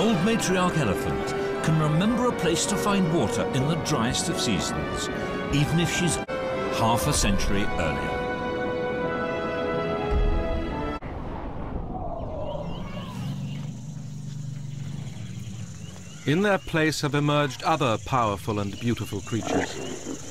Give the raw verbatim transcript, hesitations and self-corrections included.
old matriarch elephant can remember a place to find water in the driest of seasons, even if she's half a century earlier. In their place have emerged other powerful and beautiful creatures.